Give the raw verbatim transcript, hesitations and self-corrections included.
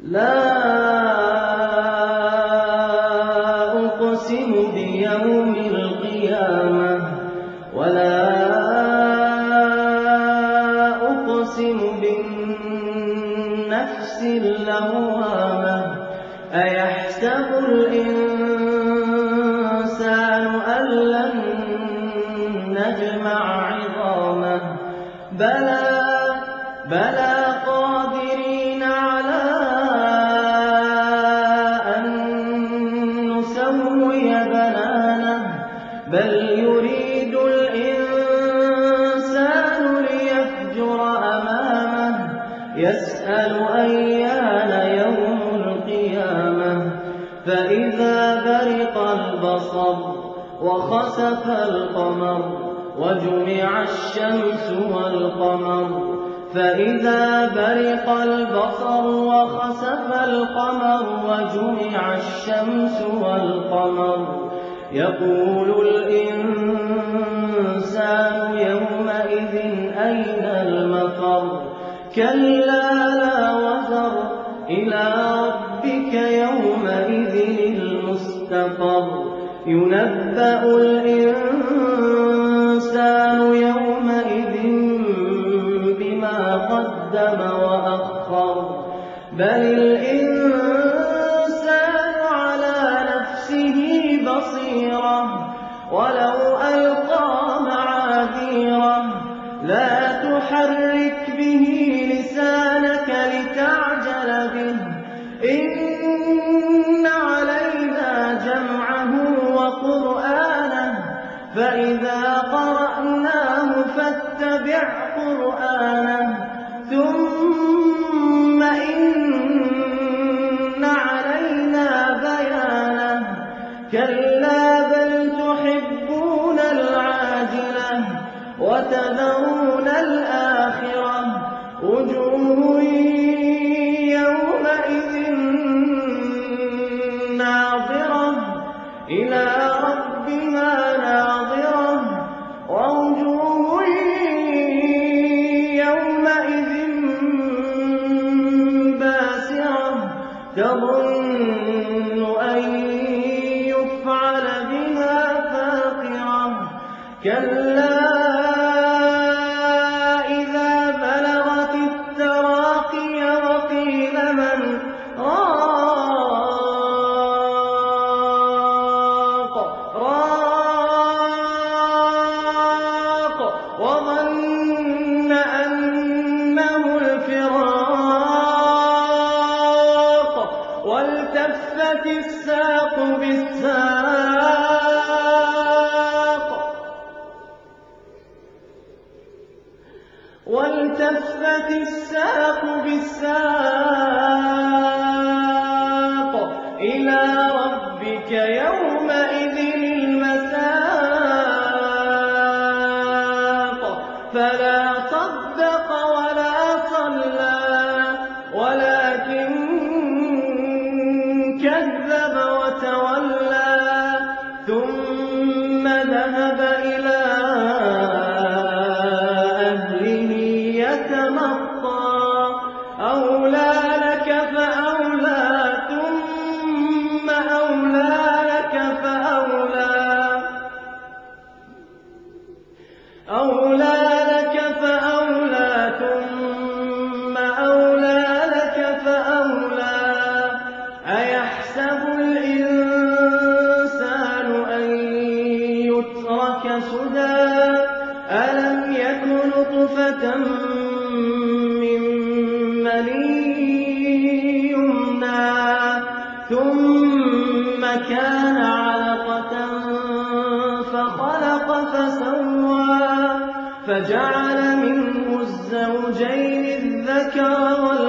لا أقسم بيوم القيامة ولا أقسم بالنفس اللوامة أيحسب الإنسان أن لن نجمع عظامه بلى بلى قادرين على أن نسوي بنانه بل يريد الإنسان ليفجر أمامه يسأل أيان يوم القيامة فإذا برق البصر وخسف القمر وجمع الشمس والقمر فإذا برق البصر وخسف القمر وجمع الشمس والقمر يقول الإنسان يومئذ أين المفر كلا لا وزر إلى ربك يومئذ المستقر ينبأ الإنسان يومئذ بما قدم وأخر بل الإنسان على نفسه بصيرة ولو ألقى معاذيره لا تحرك به لسانك لتعجل به إن علينا جمعه وقرآنه فإذا قرأناه فاتبع قرآنه ثم إن علينا بيانه كلا بل تحبون العاجلة وتذرون الآخرة وجوه يومئذ ناظرة إلى ربها ناظرة ووجوه يومئذ باسرة تظن أن يفعل بها فاقرة كلا إذا بلغت التراقي وقيل من راق راق وظن أنه الفراق والتفت الساق بالساق والتفت الساق بالساق إلى ربك يومئذ المساق فلا صدق ولا صلى ولكن كذب وتولى ثم ذهب إلى أولى لك فأولى ثم أولى لك فأولى أولى لك فأولى ثم أولى لك فأولى أيحسب الإنسان أن يترك سدى ألم يك نطفة يمنى ثم كان علقة فخلق فسوى فجعل منه الزوجين الذكر والأنثى